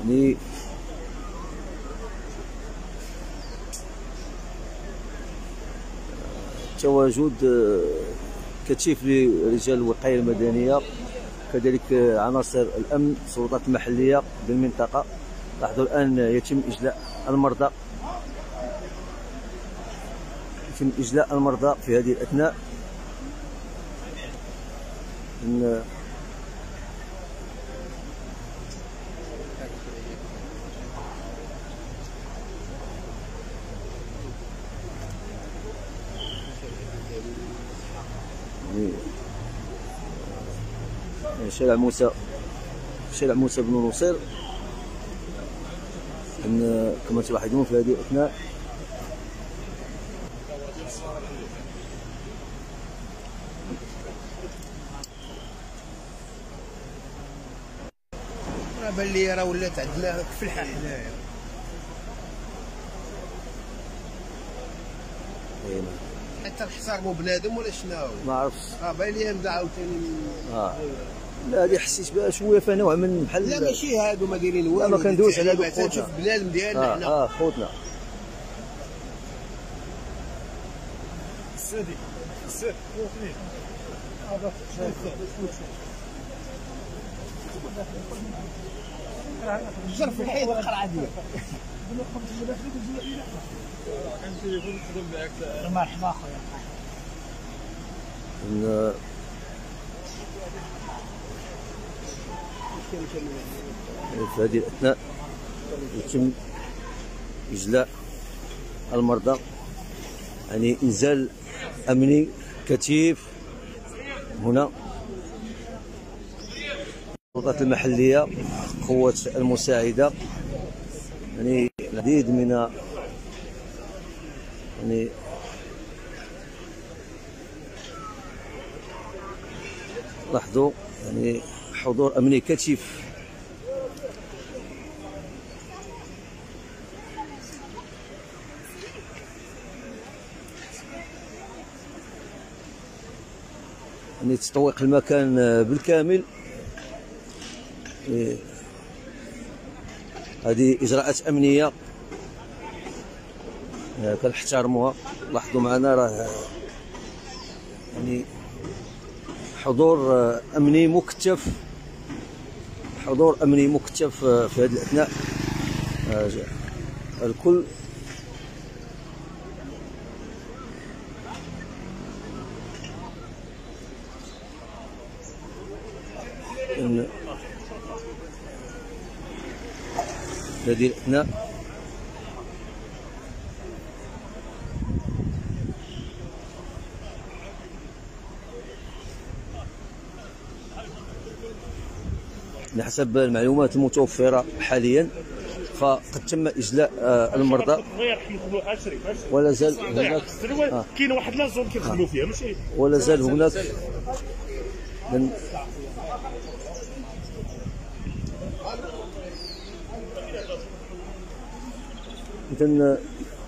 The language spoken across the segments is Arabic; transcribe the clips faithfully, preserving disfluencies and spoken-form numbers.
يعني تواجد كتيف لرجال الوقايه المدنيه، كذلك عناصر الامن، السلطات المحليه بالمنطقه. لاحظوا الان يتم اجلاء المرضى يتم اجلاء المرضى في هذه الاثناء. من شارع موسى شارع موسى بن نصير كما تلاحظون في هذه الاثناء. راه بان لي راه ولات عندنا كفلحه حنايا. حتى الحصار مو بنادم ولا شناهو ما عرفتش. اه باين لي نبدا عاوتاني. اه لا هذه حسيت بها شويه فيها نوع من بحال. لا ماشي هادو ما دايرين والو. لا ما كندويش على هادو خوتنا. تنشوف بنادم ديالنا حنا. اه اه خوتنا. السادي السادي خوتني هذا جرف الحيط القرعه ديالك. مرحبا خويا. في هذه الاثناء يتم اجلاء المرضى، يعني انزال امني كثيف هنا. السلطات المحليه، القوات المساعده، يعني العديد من يعني لاحظوا يعني حضور امني كثيف. يعني تطويق المكان بالكامل. هذه اجراءات امنيه كنحترموها. لاحظوا معنا راه يعني حضور امني مكثف، حضور امني مكثف في هذه الاثناء. الكل إن هذه الاثناء بحسب المعلومات المتوفرة حاليا فقد تم إجلاء المرضى ولا زال هناك آه. كاين واحد لا زون كيخدموا فيها ماشي ولا زال هناك من إذن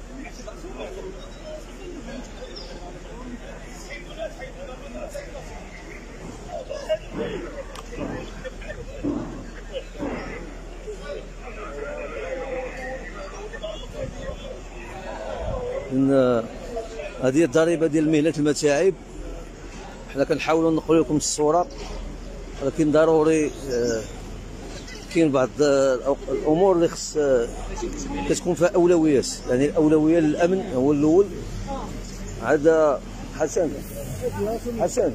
من هذه الضريبه ديال مهله المتاعب. حنا كنحاولوا نقول لكم الصوره، ولكن ضروري كاين بعض الامور اللي خص كتكون فيها اولويات. يعني الاولويه للامن هو الاول. عاد حسن حسن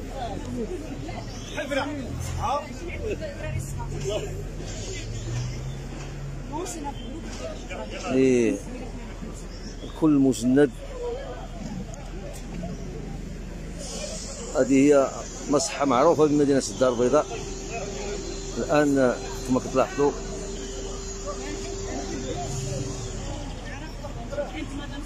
ايه الكل مجند. هذه هي مصحة معروفة بمدينة الدار البيضاء. الآن كما كتلاحظوا